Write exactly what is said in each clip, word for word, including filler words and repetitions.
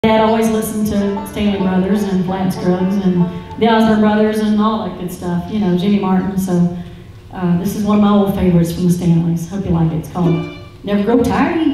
Dad always listened to Stanley Brothers and Flat Scruggs and the Osborne Brothers and all that good stuff, you know, Jimmy Martin. So uh, this is one of my old favorites from the Stanleys. Hope you like it. It's called Never Grow Tired.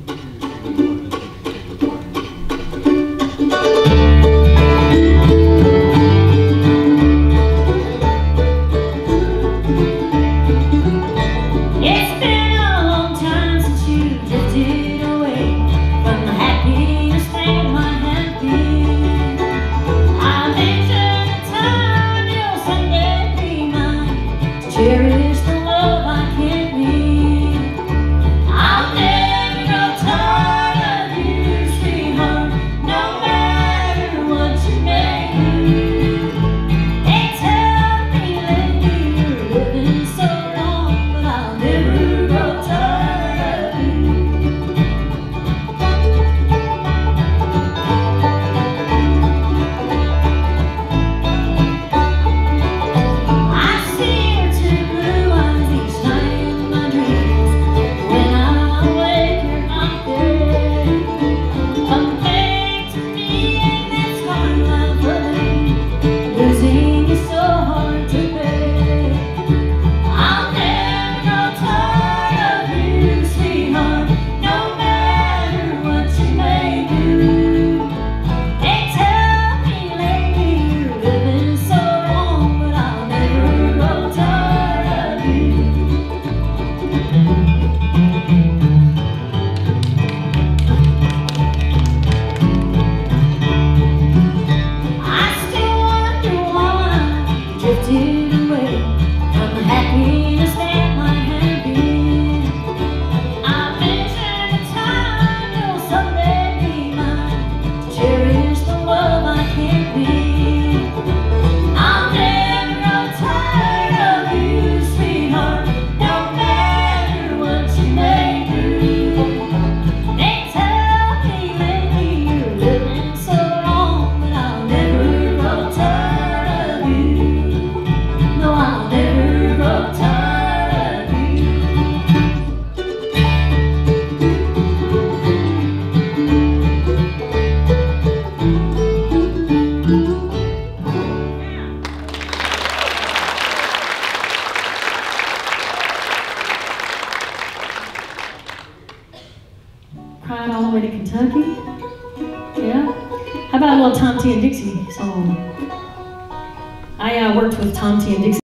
Cherish the love I can't leave. I'll never grow tired of you, sweetheart, no matter what you may do. They tell me lately you're living so wrong, but I'll never grow tired of you. I see Crying all the way to Kentucky. Yeah. How about a little Tom T and Dixie song? I uh, worked with Tom T and Dixie.